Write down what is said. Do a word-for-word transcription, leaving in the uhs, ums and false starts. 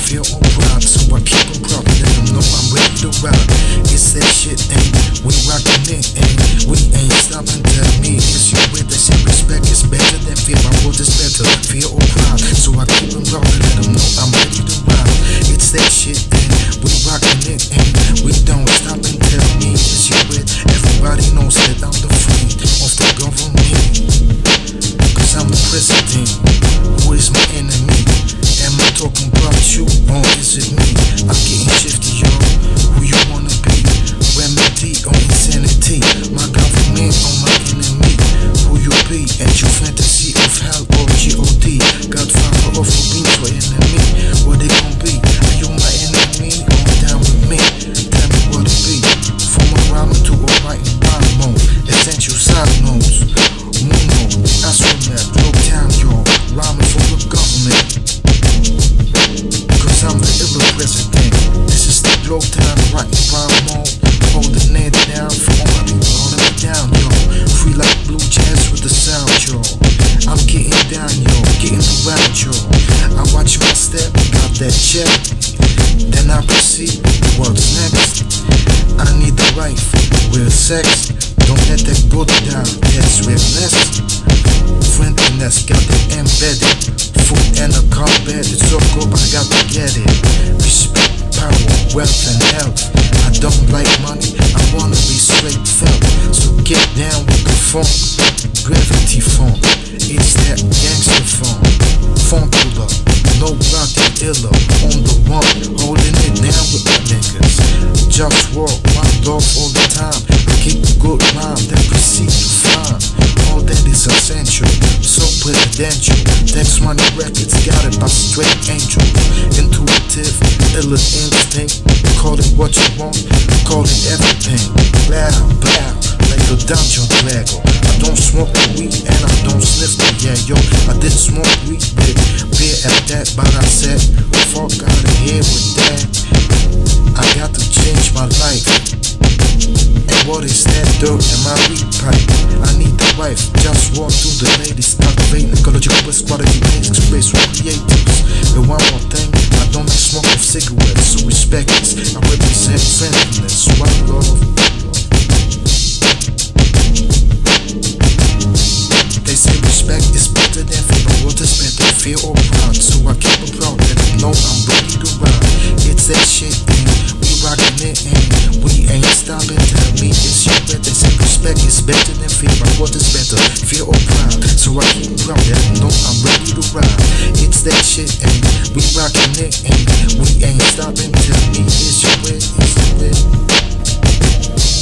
fear or pride. So I keep them proud, let them know I'm ready to ride. It's that shit, and we rockin' it, and we ain't stopping. Tell me, is you with that shit? Respect is better than fear. My word is better, fear or pride. So I keep them proud, let them know I'm ready to ride. It's that shit, and we rockin' it, and we don't stop and tell me, is you with? Everybody knows that I'm the friend of the government, cause I'm the president. Who is my enemy? Am I talking about you, or is it me? I'm getting shifty, yo. Who you wanna be? Remedy on insanity. My government on my enemy. Who you be? And you fantasy of hell or G O D? Godfather of a being for enemy. What they gon' be? Are you my enemy or down with me? Tell me what it be. From a rhyming to a writing rhyme mode. Essential side notes. Muno, I swim that low town, yo. Rhyming for the government, cause I'm the illa president. This is the glow time, writing rhyme mode. Holding it down for all my people, holding it down, yo. Free like blue jazz with the sound, yo. I'm getting down, yo, getting around, yo. I watch my step, got that check. Then I proceed, what's next? I need the wife, real sex. Don't let that go down, that's realness. Friendliness, got it embedded. Food and a car bed, it's so good, but I got to get it. Respect, power, wealth and health. I don't like money, I wanna be straight felt. So get down with the funk, gravity funk. It's that gangster funk. Funkula, no rockin' illa. On the one, holding it down with the niggas. JustWar, one love all the time. Keep a good rhyme, then proceed to find. All that is essential, so presidential. Text Money Records, got it by straight angel. Intuitive, illa instinct. Call it what you want, call it everything. Blah, blah, like a dungeon dragon. I don't smoke the weed and I don't sniff the yeah, yo. I did smoke weed, did beer at that, but I said, fuck out of here with that. I got to change my life. And what is that dirt in my weed pipe? I need the wife, just walk through the ladies. Cultivate ecological best quality basic space for creatives. And one more thing, I don't like smoke of cigarettes, so respect this. I represent friendliness, so I love. They say respect is better than fear, but what is better, fear or pride? So I keep it proud, let them know I'm ready to ride. It's that shit, and we rockin' it, and we ain't stopping. Tell me it's your bet. They say respect is better than fear, but what is better, fear or pride? So I keep it proud, let them know I'm ready to ride. It's that shit, and we rockin' it, and we ain't stopping. Tell me it's your bet, it's your bet.